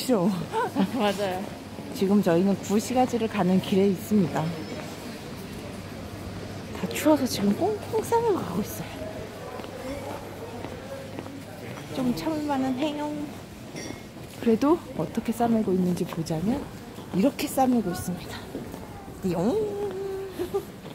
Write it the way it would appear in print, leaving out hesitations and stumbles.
춥죠? 맞아요. 지금 저희는 구시가지를 가는 길에 있습니다. 다 추워서 지금 꽁꽁 싸매고 가고 있어요. 좀 참을만은 해요. 그래도 어떻게 싸매고 있는지 보자면 이렇게 싸매고 있습니다. 띠용.